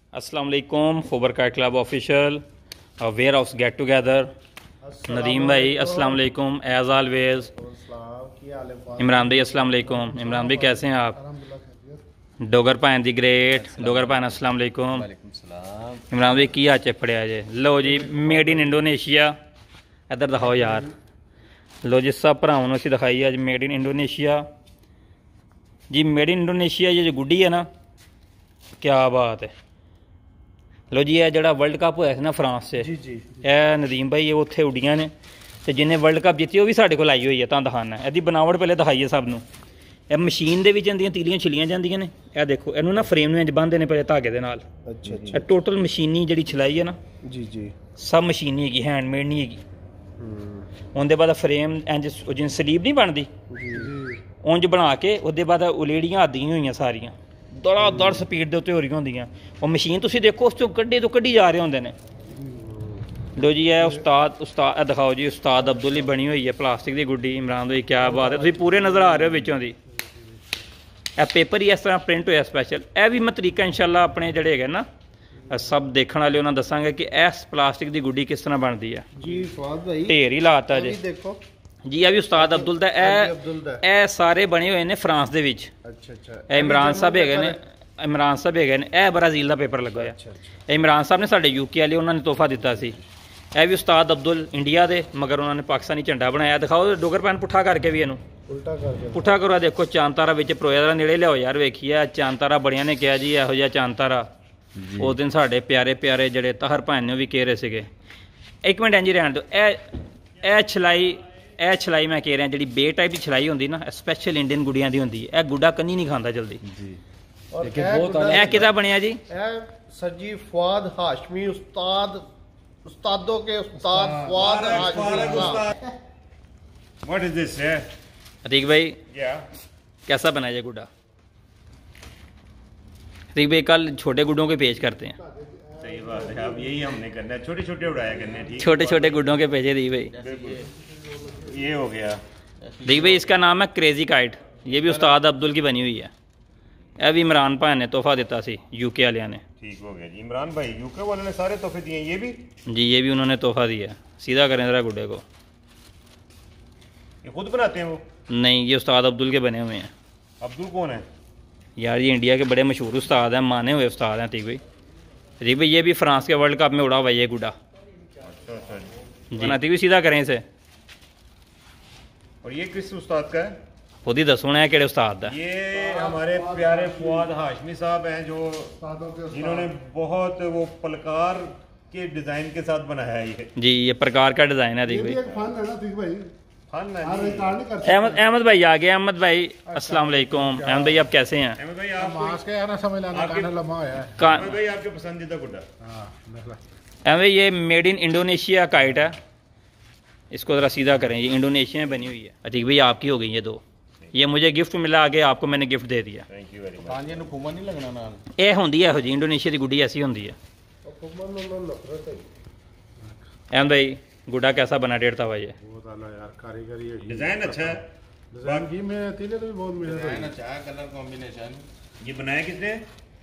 अस्सलाम वालेकुम खबर का club official warehouse get together. Nadeem भाई अस्सलाम वालेकुम एज ऑलवेज। इमरान भाई अस्सलाम वालेकुम। इमरान भाई कैसे हैं आप? डोगर भैन दी ग्रेट डोगर भैन अस्सलाम वालेकुम। इमरान भाई की हाथ च फड़िया जे? लो जी मेड इन इंडोनेशिया। इधर दिखाओ यार। लो जी सब भरावां नूं असीं दिखाई अज मेड इन इंडोनेशिया जी। मेड इन इंडोनेशिया ये जो गुड्डी है ना, क्या बात है। लो जी ये जो वर्ल्ड कप होया ना फ्रांस से, यह नदीम भाई उत्थे उड्डियां ने ते जिन्हें वर्ल्ड कप जीती वो भी साढ़े कोल आई हुई है। तुहानूं दिखाना इसदी बनावट पहले दिखाइए सब नूं। यह मशीन दे विच इंदियां तीलियां छिलियां जांदियां ने। यह देखो इनू ना फ्रेम में बंधदे ने पहले धागे दे नाल। अच्छा टोटल मशीनी जिहड़ी छिलाई है ना जी सब मशीनी हैगी, हैंडमेड नहीं हैगी। उनके बाद फ्रेम इंज जिन स्लीव नहीं बनती उंज बना के उसदे बाद उलेड़ियां आदियां हुई सारियां दड़ा दड़ स्पीड के उत्ते हो रही होंदियां। वो मशीन तुसीं देखो उस कड्ढे तो कड्ढी जा रहे होंदे ने। लो जी है उस्ताद दिखाओ जी उस्ताद अब्दुल ही बनी हुई है प्लास्टिक की गुड्डी। इमरान भाई क्या बात है, तुसीं पूरे नज़र आ रहे हो विचों दी। यह पेपर ही इस तरह प्रिंट होया स्पैशल। यह भी मैं तरीका इंशाअल्लाह अपने जड़े है ना सब देखने वाले उन्होंने दसांगे कि इस प्लास्टिक की गुड्डी किस तरह बनती है जी। ढेर ही लाता जी देखो जी। यह भी उस्ताद अब्दुल दा ए सारे बने हुए ने फ्रांस दे विच। अच्छा इमरान साहब है, इमरान साहब है, यह ब्राजील का पेपर लगा है। इमरान साहब ने साढ़े यूके वाले उन्होंने तोहफा दिता सी। यह भी उस्ताद अब्दुल इंडिया दे मगर उन्होंने पाकिस्तानी झंडा बनाया। दिखाओ डोगर पैन पुट्ठा करके भी इनू पुट्ठा करो। देखो चांद तारा विच परोया जरा नेड़े लियाओ यार। वेखिए चांद तारा बड़िया ने कहा जी यहो जिहा चांद तारा उस दिन साढ़े प्यारे प्यारे जड़े तहर भैन ने भी कह रहे थे। एक मिनट इंज रहन दो। ए छलाई मैं कह रहा जी बे टाइप की छलाई होंगी ना स्पैशल इंडियन गुड़ियां की होंगी। यह गुड्डा कन्नी नहीं खाता जल्दी। यह किदा बनया जी? सर जी फवाद हाशमी उस्ताद उस्तादों के उस्ताद Fawad Hashmi. What is this? Atiq भाई कैसा बना ये गुड्डा? अतीक भाई कल छोटे गुड्डों के पेज करते हैं। सही बात है, अब यही हमने करना है, छोटे छोटे उड़ाया करने हैं। ठीक छोटे छोटे गुड्डों के पेजे दी भाई। ये हो गया दी भाई। इसका नाम है क्रेजी काइट। ये भी उस्ताद अब्दुल की बनी हुई है। यह भी इमरान भाई ने तोहफा दिता सी यूके वाले ने। ठीक हो गया जी। इमरान भाई यूके वाले ने सारे तोहफे दिए। ये भी जी ये भी उन्होंने तोहफा दिया। सीधा करें जरा गुड्डे को। ये खुद बनाते हैं वो? नहीं ये उस्ताद अब्दुल के बने हुए हैं। अब्दुल कौन है यार? ये इंडिया के बड़े मशहूर उस्ताद हैं, माने हुए उस्ताद हैं। ठीक भाई ठीक भाई ये भी फ्रांस के वर्ल्ड कप में उड़ा हुआ ये गुड्डा। अच्छा जी ना भी सीधा करें इसे। और ये किस उस्ताद का है? खुद ही दसो ना कि उस्ताद है। ये हमारे प्यारे फवाद हाशमी साहब हैं जो जिन्होंने बहुत वो पलकार के डिजाइन के साथ बनाया है ये। जी ये प्रकार का डिजाइन है। ठीक भाई अहमद भाई आ गए। अहमद भाई अस्सलाम वालेकुम। अहमद भाई आप कैसे हैं? अहमद भाई आपके पसंदीदा गुड्डा? अहमद भाई ये मेड इन इंडोनेशिया काइट है। इसको ज़रा सीधा करें। ये इंडोनेशिया में बनी हुई है। अतीक भाई आपकी हो गई ये दो। ये मुझे गिफ्ट मिला आगे आपको मैंने गिफ्ट दे दिया। Thank you very much. ये होंगी है जी इंडोनेशिया की गुड्डी ऐसी होंगी है। अहमद भाई गुड्डा कैसा बना? डेढ़ तवा ये डिजाइन अच्छा है। कलर कॉम्बिनेशन ये बनाया किसने?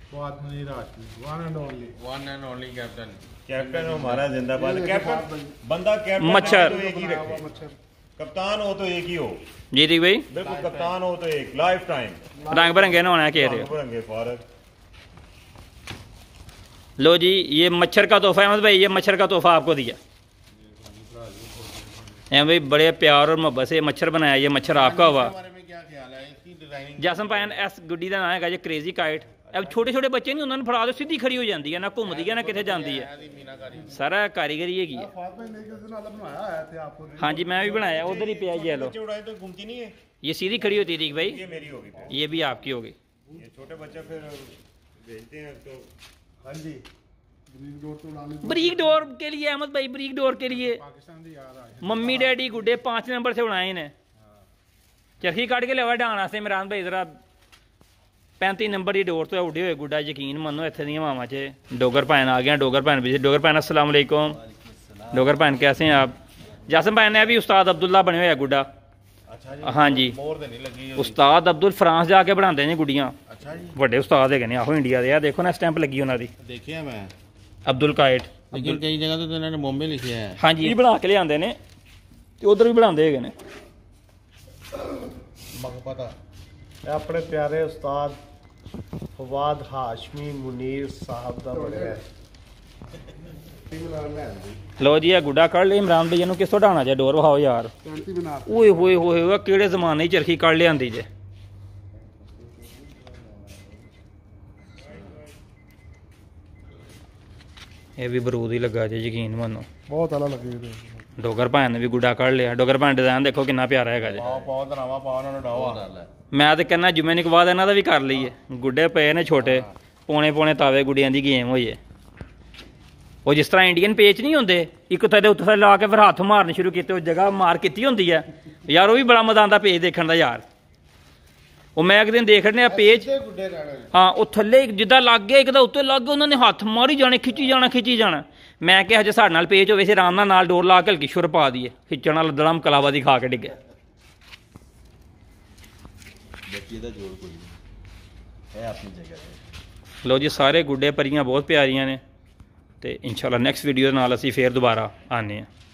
कैप्टन हमारा जिंदाबाद। कैप्टन बंदा कैप्टन मच्छर तो एक ही रखे, कप्तान हो तो एक ही हो। जी ठीक भाई बिल्कुल कप्तान हो तो एक लाइफ टाइम रंग बिरंगे ना होना कह रहे हो। रंगे फारक। लो जी ये मच्छर का तोहफा। अहमद भाई ये मच्छर का तोहफा आपको दिया। भाई बड़े प्यार और मोहब्बत से ये मच्छर बनाया। ये मच्छर आपका हुआ। जासम पायन इस गुड्डी का नाम है जी क्रेजी काइट। अब छोटे छोटे बच्चे नहीं उन्होंने फड़ा दो सीधी खड़ी हो जाती है, ना घूमती है ना कितने जाती है। सारा कारीगरी है। हाँ जी मैं भी बनाया उधर ही पिया जी। लो तो घूमती नहीं है, ये सीधी खड़ी होती थी भाई। ये मेरी होगी, ये भी आपकी होगी। ये छोटे बच्चे फिर भेजते हैं तो। हाँ जी ब्रीक डोर के लिए अहमद भाई, ब्रीक डोर के लिए मम्मी डैडी गुड्डे 5 नंबर से बनाए ने। चरखी काट के लिया डाणा से इमरान भाई जरा 35 नंबर की डोर तो उड़े हुए गुड्डा। यकीन मनो इतने दी मावा च डोगर भैन आ गया। डोगर भैन भी डोगर भैन अस्सलाम वालेकुम। डोगर भैन कैसे हैं आप? जासम भैन ने भी उस्ताद अब्दुल्ला बने हुए गुड्डा। ਅੱਛਾ ਜੀ ਹਾਂਜੀ ਮੋਰ ਤੇ ਨਹੀਂ ਲੱਗੀ ਉਹਦੀ। ਉਸਤਾਦ ਅਬਦੁਲ ਫਰਾਂਸ ਜਾ ਕੇ ਬਣਾਉਂਦੇ ਨੇ ਗੁੱਡੀਆਂ, ਅੱਛਾ ਜੀ ਵੱਡੇ ਉਸਤਾਦ ਹੈਗੇ ਨੇ ਆਹੋ ਇੰਡੀਆ ਦੇ। ਆ ਦੇਖੋ ਨਾ ਸਟੈਂਪ ਲੱਗੀ ਉਹਨਾਂ ਦੀ, ਦੇਖਿਆ ਮੈਂ, ਅਬਦੁਲ ਕਾਇਟ। ਲੇਕਿਨ ਕਈ ਜਗ੍ਹਾ ਤੇ ਤਾਂ ਇਹਨਾਂ ਨੇ ਬੰਬੇ ਲਿਖਿਆ ਹੈ। ਹਾਂਜੀ ਇਹ ਬਣਾ ਕੇ ਲਿਆਉਂਦੇ ਨੇ ਤੇ ਉਧਰ ਵੀ ਬਣਾਉਂਦੇ ਹੈਗੇ ਨੇ। ਮਕਬਤਾ ਇਹ ਆਪਣੇ ਪਿਆਰੇ ਉਸਤਾਦ ਫਵਾਦ ਹਾਸ਼ਮੀ ਮੁਨੀਰ ਸਾਹਿਬ ਦਾ ਬਣਿਆ ਹੈ। ਲੋ ਜੀ ਇਹ ਗੁੱਡਾ ਕੱਢ ਲਈ ਇਮਰਾਨ ਭਈਆ ਨੂੰ। ਕਿਸ ਤੋਂ ਢਾਣਾ ਜੇ ਡੋਰ ਵਿਖਾਓ ਯਾਰ। ਓਏ ਹੋਏ ਹੋਏ ਹੋਏ ਕਿਹੜੇ ਜ਼ਮਾਨੇ ਦੀ ਚਰਖੀ ਕੱਢ ਲਿਆਂਦੀ ਜੇ। ਇਹ ਵੀ ਬਰੂਦ ਹੀ ਲੱਗਾ ਜੇ, ਯਕੀਨ ਮੰਨੋ ਬਹੁਤ ਆਲਾ ਲੱਗੇ। ਡੋਗਰ ਭਾਣ ਨੇ ਵੀ ਗੁੱਡਾ ਕੱਢ ਲਿਆ। ਡੋਗਰ ਭਾਣ ਡਿਜ਼ਾਈਨ ਦੇਖੋ ਕਿੰਨਾ ਪਿਆਰਾ ਹੈਗਾ ਜੇ। ਪਾਓ ਧਰਾਵਾ ਪਾਓ ਉਹਨਾਂ ਨੂੰ ਡਾਵਾ। ਮੈਂ ਤੇ ਕਹਿੰਦਾ ਜੁਮੇ ਨਿਕ ਬਾਅਦ ਇਹਨਾਂ ਦਾ ਵੀ ਕਰ ਲਈਏ। ਗੁੱਡੇ ਪਏ ਨੇ ਛੋਟੇ, ਪੌਣੇ ਪੌਣੇ ਤਾਵੇ ਗੁੱਡੀਆਂ ਦੀ ਗੇਮ ਹੋਈ ਹੈ। ਉਹ ਜਿਸ ਤਰ੍ਹਾਂ ਇੰਡੀਅਨ ਪੇਚ ਨਹੀਂ ਹੁੰਦੇ, ਇੱਕ ਤੇ ਉੱਤੇ ਲਾ ਕੇ ਫਿਰ ਹੱਥ ਮਾਰਨੇ ਸ਼ੁਰੂ ਕੀਤੇ, ਉਹ ਜਗ੍ਹਾ ਮਾਰ ਕੀਤੀ ਹੁੰਦੀ ਹੈ ਯਾਰ। ਉਹ ਵੀ ਬੜਾ ਮਜ਼ਾ ਆਉਂਦਾ ਪੇਜ ਦੇਖਣ ਦਾ ਯਾਰ। ਉਹ ਮੈਂ ਇੱਕ ਦਿਨ ਦੇਖਣੇ ਆ ਪੇਜ, ਹਾਂ ਉਹ ਥੱਲੇ ਜਿੱਦਾਂ ਲੱਗ ਗਿਆ, ਇੱਕ ਤਾਂ ਉੱਤੇ ਲੱਗ ਗਿਆ, ਉਹਨਾਂ ਨੇ ਹੱਥ ਮਾਰੀ ਜਾਣੇ, ਖਿੱਚੀ ਜਾਣਾ ਖਿੱਚੀ ਜਾਣਾ। ਮੈਂ ਕਿਹਾ ਹਜੇ ਸਾਡੇ ਨਾਲ ਪੇਜ ਹੋਵੇ ਸੀ ਆਰਾਮ ਨਾਲ ਡੋਰ ਲਾ ਕੇ ਹਲਕੀ ਸ਼ੁਰ ਪਾ ਦਈਏ। ਖਿੱਚਣ ਨਾਲ ਦੜਮ ਕਲਾਵਾਦੀ ਖਾ ਕੇ ਡਿੱਗਿਆ। ਲੋ ਜੀ ਸਾਰੇ ਗੁੱਡੇ ਪਰੀਆਂ ਬਹੁਤ ਪਿਆਰੀਆਂ ਨੇ ਤੇ ਇਨਸ਼ਾਅੱਲਾ ਨੈਕਸਟ ਵੀਡੀਓ ਦੇ ਨਾਲ ਅਸੀਂ ਫੇਰ ਦੁਬਾਰਾ ਆਨੇ ਆ।